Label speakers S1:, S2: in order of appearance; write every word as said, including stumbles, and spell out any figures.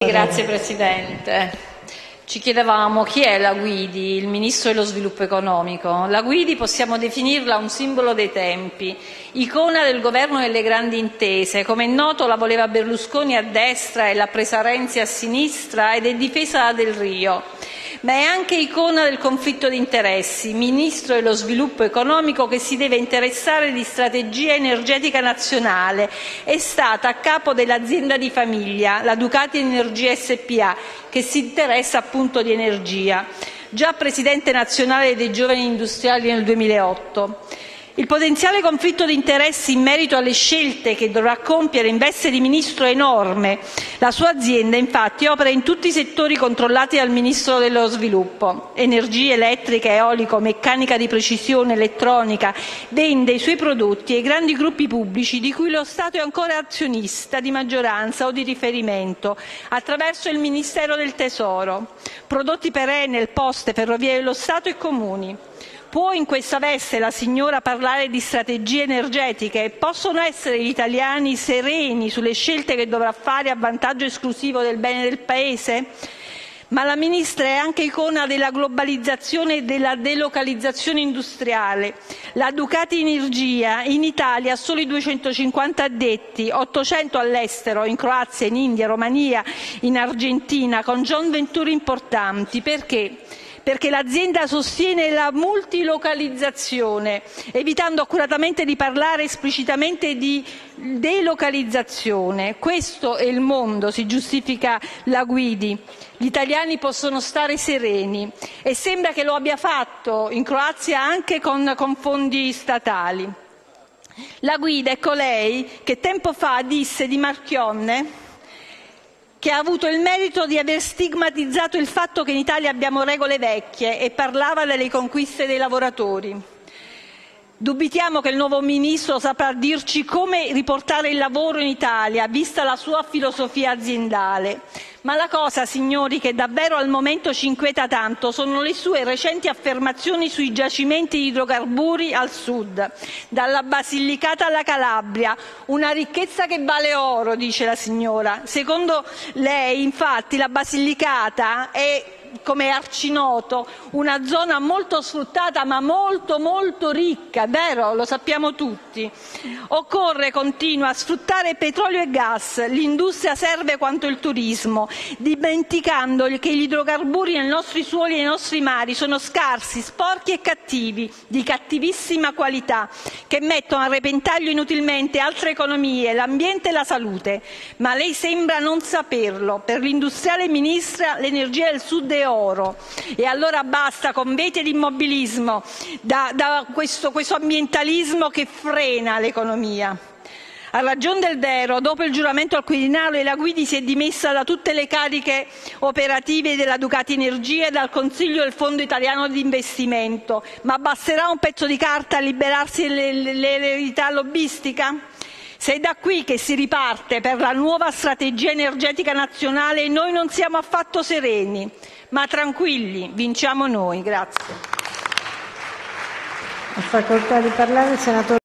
S1: Grazie Presidente. Ci chiedevamo chi è la Guidi, il Ministro dello Sviluppo Economico. La Guidi possiamo definirla un simbolo dei tempi, icona del governo delle grandi intese. Come è noto, la voleva Berlusconi a destra e l'ha presa Renzi a sinistra ed è difesa da Del Rio. Ma è anche icona del conflitto di interessi, Ministro dello Sviluppo Economico che si deve interessare di strategia energetica nazionale. È stata a capo dell'azienda di famiglia, la Ducati Energia S p A, che si interessa appunto di energia. Già Presidente nazionale dei Giovani Industriali nel duemilaotto. Il potenziale conflitto di interessi in merito alle scelte che dovrà compiere in veste di Ministro è enorme. La sua azienda, infatti, opera in tutti i settori controllati dal Ministro dello Sviluppo: energia elettrica, eolico, meccanica di precisione, elettronica. Vende i suoi prodotti ai grandi gruppi pubblici di cui lo Stato è ancora azionista di maggioranza o di riferimento, attraverso il Ministero del Tesoro. Prodotti per Enel, Poste, Ferrovie dello Stato e Comuni. Può in questa veste la signora parlare di strategie energetiche? Possono essere gli italiani sereni sulle scelte che dovrà fare a vantaggio esclusivo del bene del Paese? Ma la Ministra è anche icona della globalizzazione e della delocalizzazione industriale. La Ducati Energia in Italia ha solo i duecentocinquanta addetti, ottocento all'estero, in Croazia, in India, Romania, in Argentina, con joint venture importanti. Perché? Perché l'azienda sostiene la multilocalizzazione, evitando accuratamente di parlare esplicitamente di delocalizzazione. Questo è il mondo, si giustifica la Guidi. Gli italiani possono stare sereni e sembra che lo abbia fatto in Croazia anche con, con fondi statali. La Guidi è colei che tempo fa disse di Marchionne che ha avuto il merito di aver stigmatizzato il fatto che in Italia abbiamo regole vecchie e parlava delle conquiste dei lavoratori. Dubitiamo che il nuovo Ministro saprà dirci come riportare il lavoro in Italia, vista la sua filosofia aziendale. Ma la cosa, signori, che davvero al momento ci inquieta tanto sono le sue recenti affermazioni sui giacimenti di idrocarburi al sud, dalla Basilicata alla Calabria, una ricchezza che vale oro, dice la signora. Secondo lei, infatti, la Basilicata è, come è arcinoto, una zona molto sfruttata ma molto molto ricca, vero? Lo sappiamo tutti. Occorre, continua, sfruttare petrolio e gas, l'industria serve quanto il turismo, dimenticando che gli idrocarburi nei nostri suoli e nei nostri mari sono scarsi, sporchi e cattivi, di cattivissima qualità, che mettono a repentaglio inutilmente altre economie, l'ambiente e la salute. Ma lei sembra non saperlo. Per l'industriale Ministra l'energia del Sud è oro. E allora basta con veti ed immobilismo, da, da questo, questo ambientalismo che frena l'economia. A ragion del vero, dopo il giuramento al Quirinale, la Guidi si è dimessa da tutte le cariche operative della Ducati Energia e dal Consiglio del Fondo Italiano di Investimento. Ma basterà un pezzo di carta a liberarsi dell'eredità lobbistica? Se è da qui che si riparte per la nuova strategia energetica nazionale, noi non siamo affatto sereni. Ma tranquilli, vinciamo noi. Grazie.